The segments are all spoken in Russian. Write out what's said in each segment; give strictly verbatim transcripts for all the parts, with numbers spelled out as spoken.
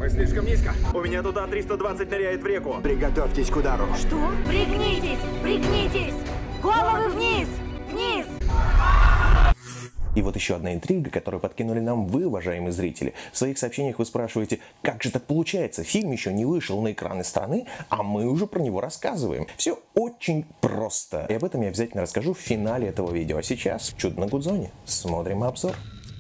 Мы слишком низко. У меня туда триста двадцать ныряет в реку. Приготовьтесь к удару. Что? Пригнитесь! Пригнитесь! Головы вниз! Вниз! И вот еще одна интрига, которую подкинули нам вы, уважаемые зрители. В своих сообщениях вы спрашиваете, как же так получается? Фильм еще не вышел на экраны страны, а мы уже про него рассказываем. Все очень просто. И об этом я обязательно расскажу в финале этого видео. А сейчас «Чудо на Гудзоне». Смотрим обзор.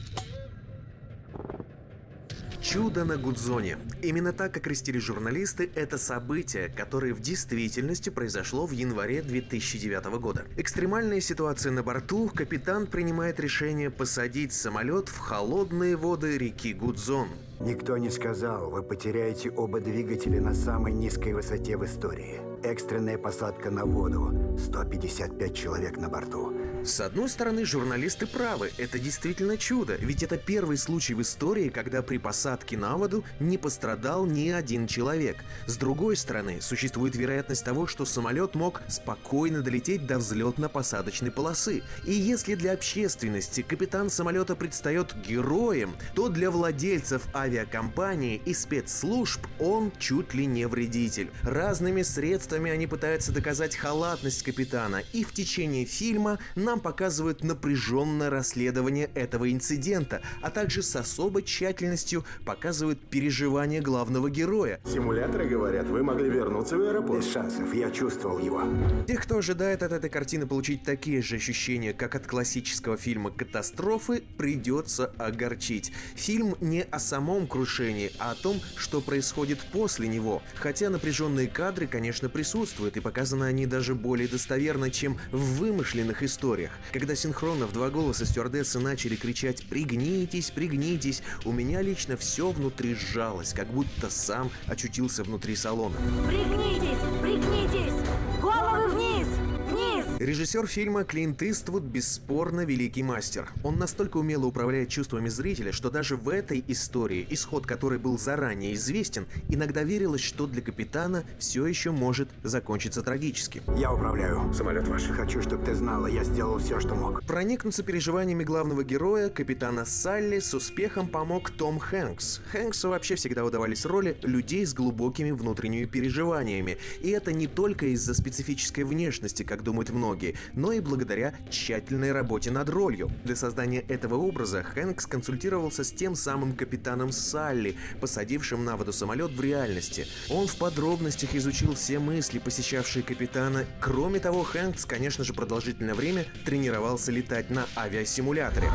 «Чудо на Гудзоне». Именно так окрестили журналисты это событие, которое в действительности произошло в январе две тысячи девятого года. Экстремальная ситуация на борту, капитан принимает решение посадить самолет в холодные воды реки Гудзон. Никто не сказал, вы потеряете оба двигателя на самой низкой высоте в истории. Экстренная посадка на воду. сто пятьдесят пять человек на борту. С одной стороны, журналисты правы, это действительно чудо, ведь это первый случай в истории, когда при посадке на воду не пострадал ни один человек. С другой стороны, существует вероятность того, что самолет мог спокойно долететь до взлетно-посадочной полосы. И если для общественности капитан самолета предстает героем, то для владельцев авиакомпании и спецслужб он чуть ли не вредитель. Разными средствами они пытаются доказать халатность капитана, и в течение фильма нам показывают напряженное расследование этого инцидента, а также с особой тщательностью показывают переживания главного героя. Симуляторы говорят, вы могли вернуться в аэропорт. Без шансов, я чувствовал его. Тех, кто ожидает от этой картины получить такие же ощущения, как от классического фильма «Катастрофы», придется огорчить. Фильм не о самом крушении, а о том, что происходит после него. Хотя напряженные кадры, конечно, присутствуют, и показаны они даже более достоверно, чем в вымышленных историях. Когда синхронно в два голоса стюардессы начали кричать «Пригнитесь, пригнитесь», у меня лично все внутри сжалось, как будто сам очутился внутри салона. Пригнитесь! Пригнитесь! Головы вниз! Вниз! Режиссер фильма Клинт Иствуд бесспорно великий мастер. Он настолько умело управляет чувствами зрителя, что даже в этой истории, исход которой был заранее известен, иногда верилось, что для капитана все еще может закончиться трагически. Я управляю. Самолет ваш. Хочу, чтобы ты знала, я сделал все, что мог. Проникнуться переживаниями главного героя, капитана Салли, с успехом помог Том Хэнкс. Хэнксу вообще всегда удавались роли людей с глубокими внутренними переживаниями. И это не только из-за специфической внешности, как думают многие, но и благодаря тщательной работе над ролью. Для создания этого образа Хэнкс консультировался с тем самым капитаном Салли, посадившим на воду самолет в реальности. Он в подробностях изучил все мысли, посещавшие капитана. Кроме того, Хэнкс, конечно же, продолжительное время тренировался летать на авиасимуляторе.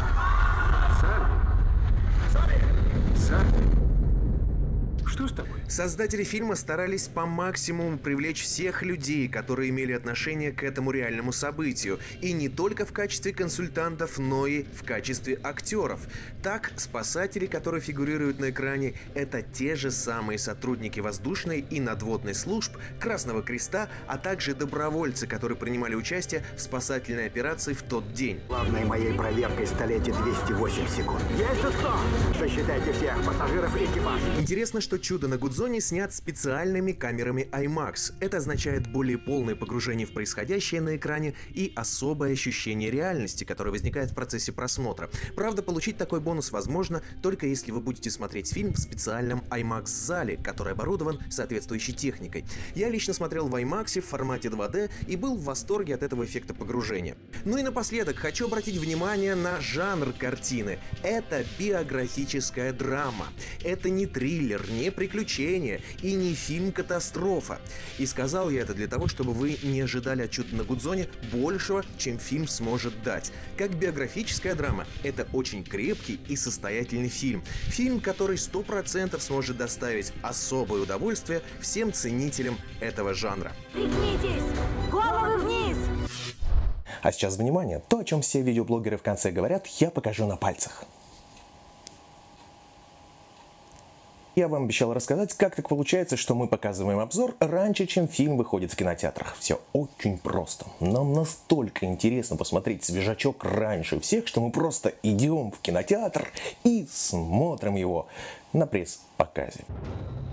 Что с тобой? Создатели фильма старались по максимуму привлечь всех людей, которые имели отношение к этому реальному событию, и не только в качестве консультантов, но и в качестве актеров. Так, спасатели, которые фигурируют на экране, это те же самые сотрудники воздушной и надводной служб, Красного Креста, а также добровольцы, которые принимали участие в спасательной операции в тот день. Главной моей проверкой столетие двести восемь секунд. Есть тут кто? Засчитайте всех пассажиров и экипаж. Интересно, что «Чудо на Гудзоне» снят специальными камерами IMAX. Это означает более полное погружение в происходящее на экране и особое ощущение реальности, которое возникает в процессе просмотра. Правда, получить такой бонус возможно только если вы будете смотреть фильм в специальном IMAX-зале, который оборудован соответствующей техникой. Я лично смотрел в IMAX в формате два дэ и был в восторге от этого эффекта погружения. Ну и напоследок хочу обратить внимание на жанр картины. Это биографическая драма. Это не триллер, не приключение и не фильм-катастрофа. И сказал я это для того, чтобы вы не ожидали от «Чуда на Гудзоне» большего, чем фильм сможет дать. Как биографическая драма, это очень крепкий и состоятельный фильм. Фильм, который сто процентов сможет доставить особое удовольствие всем ценителям этого жанра. Пригнитесь! Головы вниз! А сейчас внимание, то, о чем все видеоблогеры в конце говорят, я покажу на пальцах. Я вам обещал рассказать, как так получается, что мы показываем обзор раньше, чем фильм выходит в кинотеатрах. Все очень просто. Нам настолько интересно посмотреть свежачок раньше всех, что мы просто идем в кинотеатр и смотрим его на пресс-показе.